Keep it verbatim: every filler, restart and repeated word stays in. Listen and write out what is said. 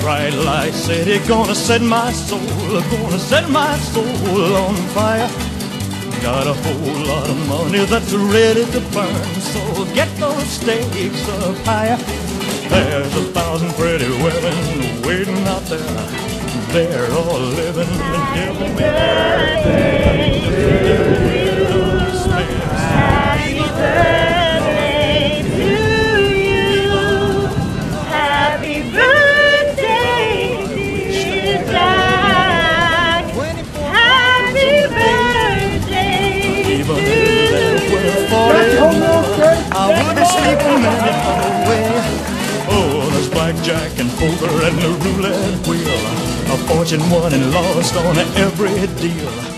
bright light city, gonna set my soul, gonna set my soul on fire. Got a whole lot of money that's ready to burn, so get those stakes up higher. There's a thousand pretty women waiting out there. They're all living and giving me birthday to you. Happy birthday to you. Happy birthday, dear Jack. Happy birthday to you. I wouldn't sleep a minute away. Oh, there's blackjack and poker and the roulette wheel. A fortune won and lost on every deal.